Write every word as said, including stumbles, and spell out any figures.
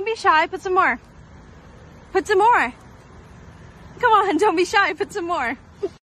be shy. Put some more. Put some more. Come on, don't be shy. Put some more.